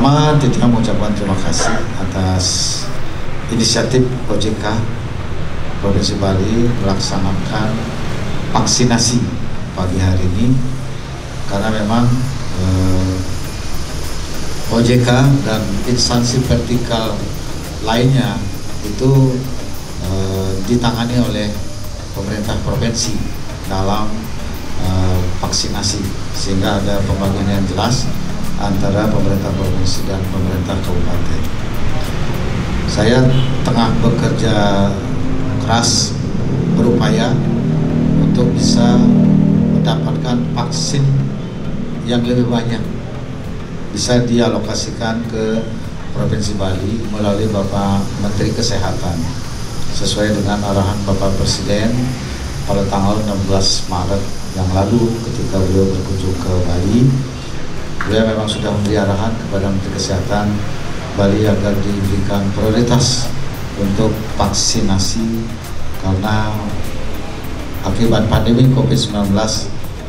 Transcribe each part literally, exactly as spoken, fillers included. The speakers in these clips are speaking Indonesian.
Pertama, Titi mengucapkan terima kasih atas inisiatif O J K Provinsi Bali melaksanakan vaksinasi pagi hari ini, karena memang eh, O J K dan instansi vertikal lainnya itu eh, ditangani oleh pemerintah provinsi dalam eh, vaksinasi, sehingga ada pembagian yang jelas antara pemerintah provinsi dan pemerintah kabupaten. Saya tengah bekerja keras, berupaya untuk bisa mendapatkan vaksin yang lebih banyak, bisa dialokasikan ke Provinsi Bali melalui Bapak Menteri Kesehatan sesuai dengan arahan Bapak Presiden pada tanggal enam belas Maret yang lalu ketika beliau berkunjung ke Bali. Beliau memang sudah memberi arahan kepada Menteri Kesehatan Bali agar diberikan prioritas untuk vaksinasi, karena akibat pandemi COVID sembilan belas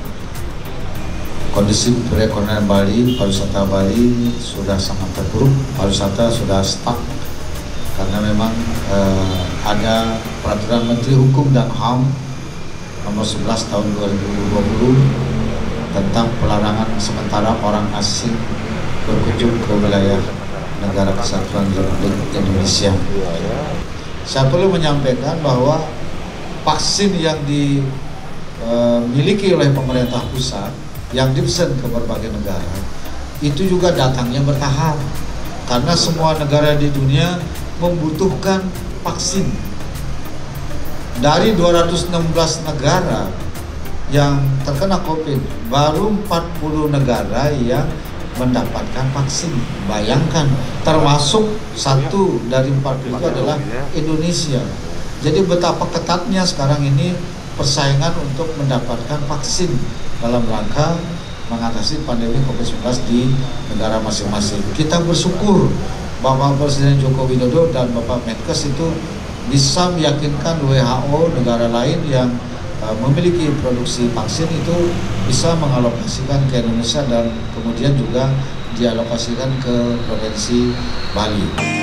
kondisi perekonomian Bali, pariwisata Bali sudah sangat terpuruk, pariwisata sudah stuck, karena memang eh, ada peraturan Menteri Hukum dan H A M nomor sebelas tahun dua ribu dua puluh tentang pelarangan sementara orang asing berkunjung ke wilayah Negara Kesatuan Republik Indonesia. Saya perlu menyampaikan bahwa vaksin yang dimiliki oleh pemerintah pusat yang dipesan ke berbagai negara itu juga datangnya bertahap, karena semua negara di dunia membutuhkan vaksin. Dari dua ratus enam belas negara yang terkena COVID, baru empat puluh negara yang mendapatkan vaksin. Bayangkan, termasuk satu dari empat puluh itu adalah Indonesia. Jadi betapa ketatnya sekarang ini persaingan untuk mendapatkan vaksin dalam rangka mengatasi pandemi COVID sembilan belas di negara masing-masing. Kita bersyukur Bapak Presiden Joko Widodo dan Bapak Menkes itu bisa meyakinkan W H O, negara lain yang memiliki produksi vaksin itu bisa mengalokasikan ke Indonesia dan kemudian juga dialokasikan ke Provinsi Bali.